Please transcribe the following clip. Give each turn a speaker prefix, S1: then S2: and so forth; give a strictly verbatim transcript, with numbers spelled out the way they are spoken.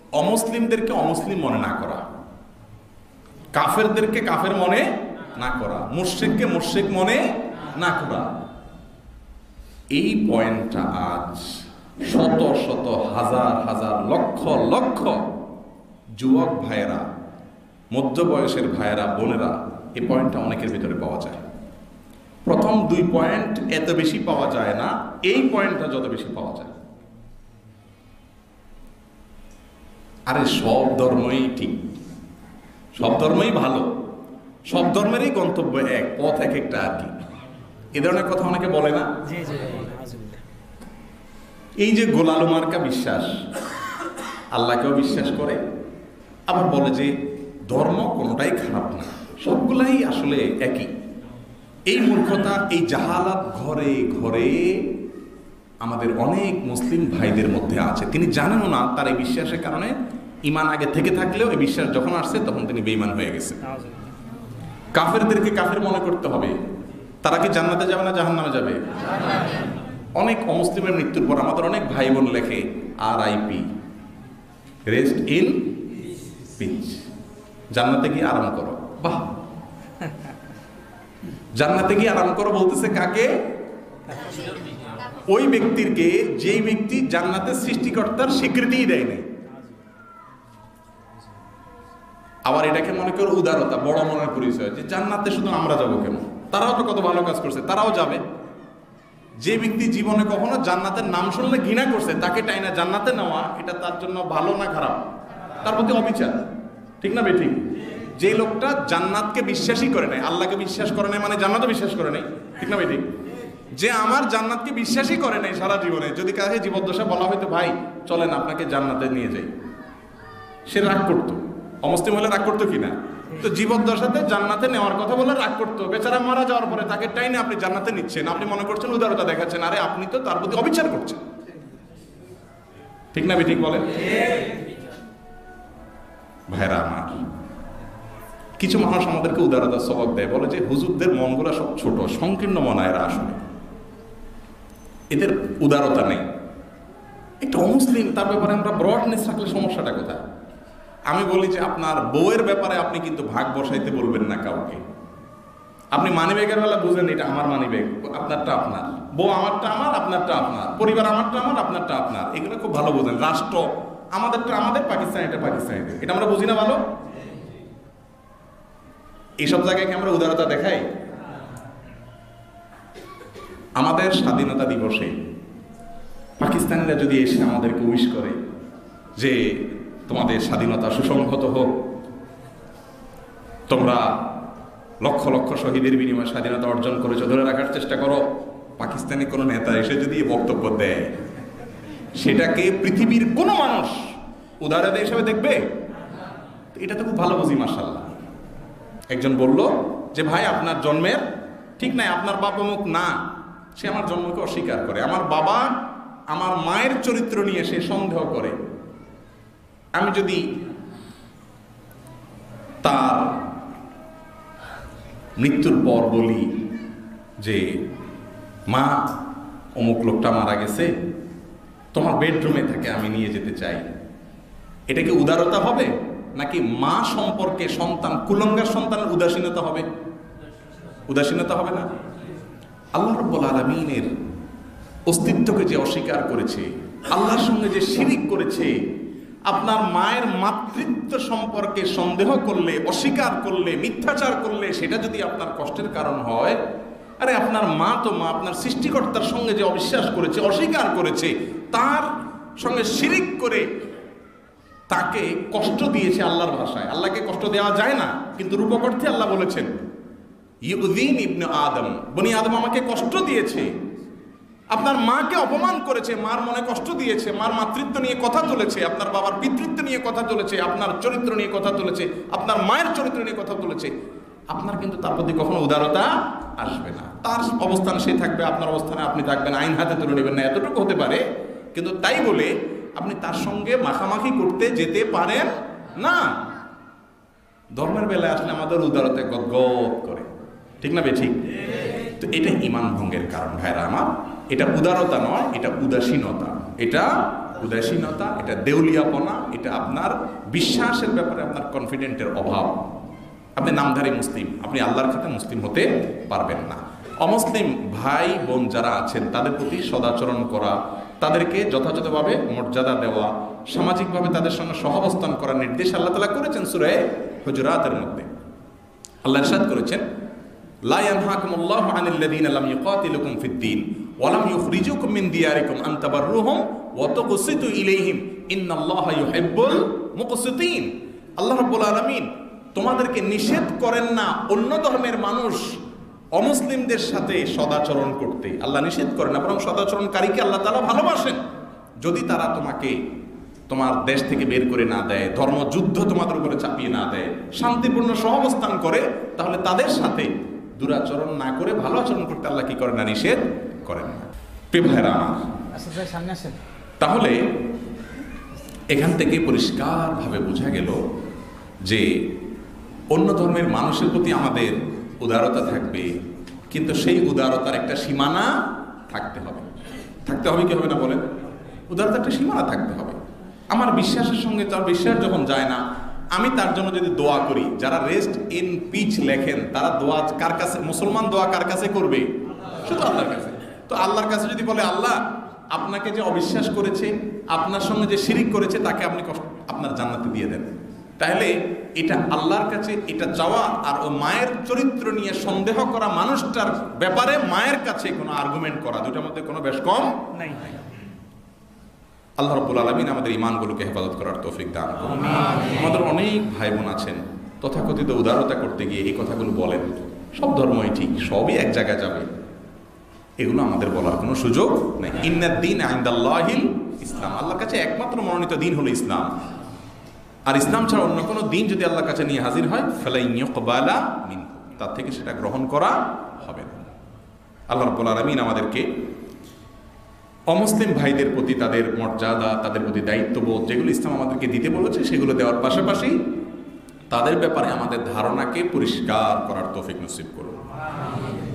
S1: অমুসলিমদেরকে অমুসলিম মনে না করা, কাফেরদেরকে কাফের মনে না করা, মুশরিককে মুশরিক মনে না করা। এই পয়েন্টটা আজ শত শত হাজার হাজার লক্ষ লক্ষ যুবক ভাইয়েরা, মধ্য বয়সের ভাইয়েরা, বোনেরা, এই পয়েন্টটা অনেকের ভিতরে পাওয়া যায়। প্রথম দুই পয়েন্ট এত বেশি পাওয়া যায় না, এই পয়েন্টটা যত বেশি পাওয়া যায়। আরে সব ধর্মই ঠিক, সব ধর্মই ভালো, সব ধর্মেরই গন্তব্য এক, পথ এক একটা আর কি, এ ধরনের কথা অনেকে বলে না। এই যে গোলালু মার্কা বিশ্বাস, আল্লাহকেও বিশ্বাস করে, আবার বলে যে ধর্ম কোনোটাই খারাপ না, সবগুলাই আসলে একই। এই মূর্খতা, এই জাহালাত ঘরে ঘরে আমাদের অনেক মুসলিম ভাইদের মধ্যে আছে। তিনি জানেনও না তার এই বিশ্বাসের কারণে ইমান আগে থেকে থাকলেও এই বিশ্বাস যখন আসছে তখন তিনি বেঈমান হয়ে গেছে। কাফেরদেরকে কাফের মনে করতে হবে। তারা কি জান্নাতে যাবে না জাহান্নামে যাবে? অনেক অমুসলিমের মৃত্যুর পর আমাদের অনেক ভাই বোন লেখে R I P, rest in peace, জান্নাতে গিয়ে আরাম করো। বাহ, জান্নাতে গিয়ে আরাম করো বলতেছে কাকে? ওই ব্যক্তিরকে যেই ব্যক্তি জান্নাতের সৃষ্টিকর্তার স্বীকৃতিই দেয় নাই। আবার এটাকে মনে করো উদারতা, বড় মনের পরিচয়, যে জান্নাতে শুধু আমরা যাবো কেন, তারাও তো কত ভালো কাজ করছে, তারাও যাবে। যে ব্যক্তি জীবনে কখনো জান্নাতের নাম শুনলে ঘৃণা করছে, তাকে টাইনা জান্নাতে নেওয়া, এটা তার জন্য ভালো না খারাপ? তার প্রতি অবিচার, ঠিক না বেঠিক? যে লোকটা জান্নাতকে বিশ্বাসই করে নাই, আল্লাহকে বিশ্বাস করে নাই মানে জান্নাতও বিশ্বাস করে নাই, ঠিক না বেঠিক? যে আমার জান্নাতকে বিশ্বাসই করে নাই সারা জীবনে, যদি কাছে জীবদ্দশা বলা হয়তো ভাই চলেন আপনাকে জান্নাতে নিয়ে যাই, সে রাগ করতো। অমুসলিম হলে রাগ করতো কিনা? তো জীবদ্দশাতে জান্নাতে নেওয়ার কথা বলে রাগ করতো। বেচারা মারা যাওয়ার পরে তাকে টাইনে আপনি জান্নাতে নিচ্ছেন, আপনি মনে করছেন উদারতা দেখাচ্ছেন, আরে আপনি তো তার প্রতি অবিচার করছেন, ঠিক না বেঠিক বলেন? ভাইরা আমার, কিছু মানুষ আমাদেরকে উদারতার সবক দেয়, বলে যে হুজুরদের মনগুলা সব ছোট, সংকীর্ণ মনা এরা, আসলে এদের উদারতা নেই। একটা অমুসলিম, তার ব্যাপারে আমরা ব্রডনেস রাখলে সমস্যাটা কোথায়? আমি বলি যে আপনার বউয়ের ব্যাপারে আপনি কিন্তু ভাগ বসাইতে বলবেন না কাউকে। আপনি মানি ব্যাগের বেলা বুঝেন এটা আমার মানি ব্যাগ, আপনারটা আপনার, বউ আমারটা আমার, আপনারটা আপনার, পরিবার আমারটা আমার, আপনারটা আপনার, এগুলো খুব ভালো বোঝেন। রাষ্ট্র আমাদেরটা আমাদের, পাকিস্তান এটা পাকিস্তানিদের, এটা আমরা বুঝি না ভালো? এইসব জায়গায় কি আমরা উদারতা দেখাই? আমাদের স্বাধীনতা দিবসে পাকিস্তানিরা যদি এসে আমাদেরকে উইশ করে যে তোমাদের স্বাধীনতা সুসংহত হোক, তোমরা লক্ষ লক্ষ শহীদের বিনিময়ে স্বাধীনতা অর্জন করেছো, ধরে রাখার চেষ্টা করো, পাকিস্তানি কোনো নেতা এসে যদি বক্তব্য দেয়, সেটাকে পৃথিবীর কোনো মানুষ উদারতা হিসেবে দেখবে? এটা তো খুব ভালো বুঝি। মাশাআল্লাহ, একজন বলল যে ভাই আপনার জন্মের ঠিক নাই, আপনার বাবা মুখ না, সে আমার জন্মকে অস্বীকার করে, আমার বাবা আমার মায়ের চরিত্র নিয়ে সে সন্দেহ করে। আমি যদি তার মৃত্যুর পর বলি যে মা অমুক লোকটা মারা গেছে, তোমার বেডরুমে থাকে, আমি নিয়ে যেতে চাই, এটা কি উদারতা হবে? নাকি মা সম্পর্কে সন্তান, কুলঙ্গার সন্তানের উদাসীনতা হবে? উদাসীনতা হবে না। আল্লাহ রাব্বুল আলামিনের অস্তিত্বকে যে অস্বীকার করেছে, আল্লাহর সঙ্গে যে শিরিক করেছে, আপনার মায়ের মাতৃত্ব সম্পর্কে সন্দেহ করলে, অস্বীকার করলে, মিথ্যাচার করলে, সেটা যদি আপনার কষ্টের কারণ হয়, আরে আপনার মা তো মা, আপনার সৃষ্টিকর্তার সঙ্গে যে অবিশ্বাস করেছে, অস্বীকার করেছে, তার সঙ্গে শিরিক করে তাকে কষ্ট দিয়েছে আল্লাহর ভাষায়। আল্লাহকে কষ্ট দেওয়া যায় না, কিন্তু রূপক অর্থে আল্লাহ বলেছেন ইউযিন ইবনে আদম, বনি আদম আমাকে কষ্ট দিয়েছে। আপনার মাকে অপমান করেছে, মার মনে কষ্ট দিয়েছে, মার মাতৃত্ব নিয়ে কথা তুলেছে, আপনার বাবার পিতৃত্ব নিয়ে কথা তুলেছে, আপনার চরিত্র নিয়ে কথা তুলেছে, আপনার মায়ের চরিত্র নিয়ে কথা তুলেছে, আপনার কিন্তু তার প্রতি কখনো উদারতা আসবে না। তার অবস্থান সে থাকবে, আপনার অবস্থানে আপনি থাকবেন, আইন হাতে তুলে নেবেন না, এতটুকু হতে পারে। কিন্তু তাই বলে আপনি তার সঙ্গে মাখামাখি করতে যেতে পারেন না। ধর্মের বেলায় আসলে আমাদের উদারতা গদগদ করে, ঠিক না বেঠিক? তো এটা ঈমান ভঙ্গের কারণ ভাইরা আমার। এটা উদারতা নয়, এটা উদাসীনতা, এটা উদাসীনতা, এটা দেউলিয়াপনা, এটা আপনার বিশ্বাসের ব্যাপারে আপনার কনফিডেন্টের অভাব। আপনি নামধারী মুসলিম, আপনি আল্লাহর খাতে মুসলিম হতে পারবেন না। অমুসলিম ভাই বোন যারা আছেন তাদের প্রতি সদাচরণ করা, তাদেরকে যথাযথভাবে মর্যাদা দেওয়া, সামাজিকভাবে তাদের সঙ্গে সহাবস্থান করার নির্দেশ আল্লাহ তাআলা করেছেন সূরা হুজুরাতের মধ্যে। আল্লাহ ইরশাদ করেছেন, লা ইয়ানহাকুমুল্লাহু আনিল লাযীনা লাম ইউকাতিলুকুম ফিদ-দীন ওয়া লাম ইউখরিজুকুম মিন দিয়ারিকুম আন তাবাররুহুম ওয়া তুকসিতু ইলাইহিম ইন্নাল্লাহা ইউহিব্বুল মুকসিতিন। আল্লাহ রাব্বুল আলামিন তোমাদেরকে নিষেধ করেন না অন্য ধর্মের মানুষ অমুসলিমদের সাথে সদাচরণ করতে। আল্লাহ নিষেধ করেন না, বরং সদাচরণকারীকে আল্লাহ তাআলা ভালোবাসেন। যদি তারা তোমাকে তোমার দেশ থেকে বের করে না দেয়, ধর্মযুদ্ধ তোমাদের উপরে চাপিয়ে না দেয়, শান্তিপূর্ণ সহাবস্থান করে, তাহলে তাদের সাথে দুরাচরণ না করে ভালো আচরণ করতে আল্লাহ কি করেন না? নিষেধ করেন না। প্রিয় ভাইরা আমার, তাহলে এখান থেকে পরিষ্কারভাবে বোঝা গেল যে অন্য ধর্মের মানুষের প্রতি আমাদের উদারতা থাকবে, কিন্তু সেই উদারতার একটা সীমানা থাকতে হবে। থাকতে হবে কি হবে না বলেন? উদারতার একটা সীমানা থাকতে হবে। আমার বিশ্বাসের সঙ্গে তার বিশ্বাস যখন যায় না, আমি তার জন্য যদি দোয়া করি, যারা রেস্ট ইন পিচ লেখেন তারা দোয়া কার কাছে? মুসলমান দোয়া কার কাছে করবে? শুধু আল্লাহর কাছে। তো আল্লাহর কাছে যদি বলে, আল্লাহ আপনাকে যে অবিশ্বাস করেছে, আপনার সঙ্গে যে শিরিক করেছে, তাকে আপনি কষ্ট আপনার জান্নাতে দিয়ে দেন, তাহলে এটা আল্লাহর কাছে এটা চাওয়া আর ও মায়ের চরিত্র নিয়ে সন্দেহ করা মানুষটার ব্যাপারে মায়ের কাছে কোনো আর্গুমেন্ট করা, দুটার মধ্যে কোনো বেশ কম নাই। আল্লাহ রাব্বুল আলামিন আমাদের ঈমানগুলোকে হেফাজত করার তৌফিক দান করুন। আমাদের অনেক ভাই বোন আছেন তথাকথিত উদারতা করতে গিয়ে এই কথাগুলো বলেন, সব ধর্মই ঠিক, সবই এক জায়গায় যাবে, এগুলো আমাদের বলার কোনো সুযোগ নেই। ইন্নাদ-দীন ইনদাল্লাহিল ইসলাম, আল্লাহর কাছে একমাত্র মনোনীত দিন হলো ইসলাম। আর ইসলাম ছাড়া অন্য কোনো দিন যদি আল্লাহর কাছে নিয়ে হাজির হয়, ফালান ইউকবালা মিনহু, তার থেকে সেটা গ্রহণ করা হবে না। আল্লাহ রাব্বুল আলামিন আমাদেরকে অমুসলিম ভাইদের প্রতি তাদের মর্যাদা, তাদের প্রতি দায়িত্ববোধ যেগুলো ইসলাম আমাদেরকে দিতে বলেছে সেগুলো দেওয়ার পাশাপাশি তাদের ব্যাপারে আমাদের ধারণাকে পরিষ্কার করার তৌফিক নসিব করুন।